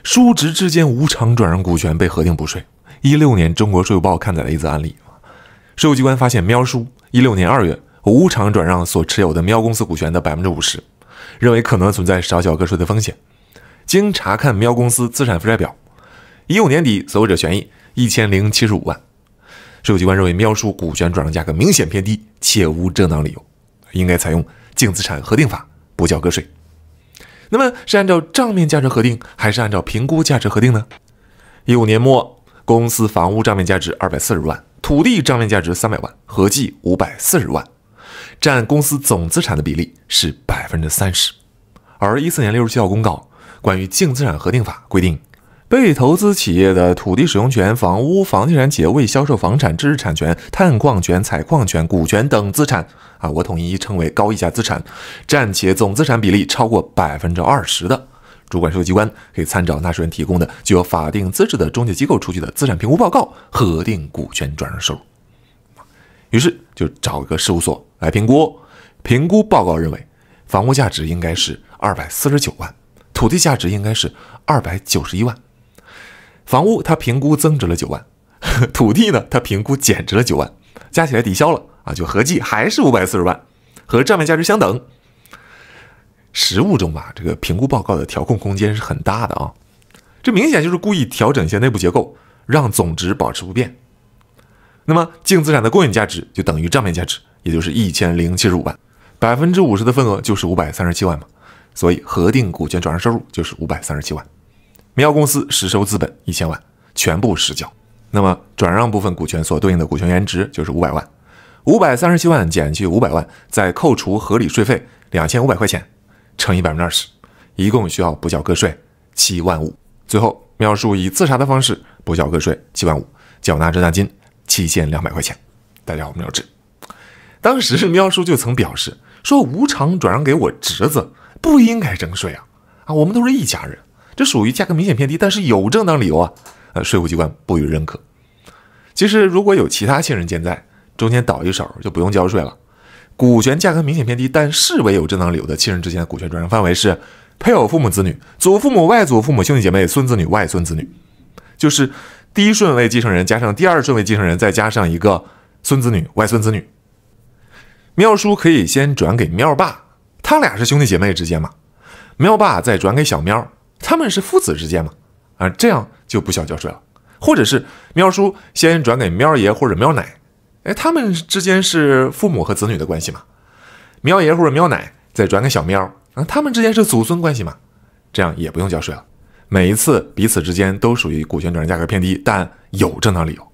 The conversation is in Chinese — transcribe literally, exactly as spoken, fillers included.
叔侄之间无偿转让股权被核定补税。一六年，中国税务报刊载了一则案例，税务机关发现喵叔一六年二月无偿转让所持有的喵公司股权的 百分之五十， 认为可能存在少缴个税的风险。经查看喵公司资产负债表，一五年底所有者权益一千零七十五万。税务机关认为喵叔股权转让价格明显偏低，且无正当理由，应该采用净资产核定法，不缴个税。那么是按照账面价值核定，还是按照评估价值核定呢？一五年末，公司房屋账面价值二百四十万，土地账面价值三百万，合计五百四十万，占公司总资产的比例是 百分之三十。 而一四年六十七号公告关于净资产核定法规定，被投资企业的土地使用权、房屋、房地产企业未销售房产、知识产权、探矿权、采矿权、股权等资产啊，我统一称为高溢价资产，占企业总资产比例超过 百分之二十 的，主管税务机关可以参照纳税人提供的具有法定资质的中介机构出具的资产评估报告核定股权转让收入。于是就找个事务所来评估，评估报告认为房屋价值应该是二百四十九万，土地价值应该是二百九十一万。房屋它评估增值了九万，土地呢它评估减值了九万，加起来抵消了啊，就合计还是五百四十万，和账面价值相等。实务中吧，这个评估报告的调控空间是很大的啊，这明显就是故意调整一些内部结构，让总值保持不变。那么净资产的公允价值就等于账面价值，也就是一千零七十五万， 百分之五十 的份额就是五百三十七万嘛，所以核定股权转让收入就是五百三十七万。喵公司实收资本一千万，全部实缴。那么转让部分股权所对应的股权原值就是五百万，五百三十七万减去五百万，再扣除合理税费两千五百块钱，乘以 百分之二十， 一共需要补缴个税七万五。最后喵叔以自查的方式补缴个税七万五，缴纳滞纳金七千两百块钱。大家好，我是苗志。当时喵叔就曾表示说，无偿转让给我侄子不应该征税啊！啊，我们都是一家人，这属于价格明显偏低，但是有正当理由啊！呃，税务机关不予认可。其实如果有其他亲人健在，中间倒一手就不用交税了。股权价格明显偏低，但视为有正当理由的亲人之间的股权转让范围是配偶、父母、子女、祖父母、外祖父母、兄弟姐妹、孙子女、外孙子女，就是第一顺位继承人加上第二顺位继承人，再加上一个孙子女、外孙子女。喵叔可以先转给喵爸，他俩是兄弟姐妹之间嘛，喵爸再转给小喵，他们是父子之间嘛，啊，这样就不需要交税了。或者是喵叔先转给喵爷或者喵奶，哎，他们之间是父母和子女的关系嘛，喵爷或者喵奶再转给小喵，啊，他们之间是祖孙关系嘛，这样也不用交税了。每一次彼此之间都属于股权转让价格偏低，但有正当理由。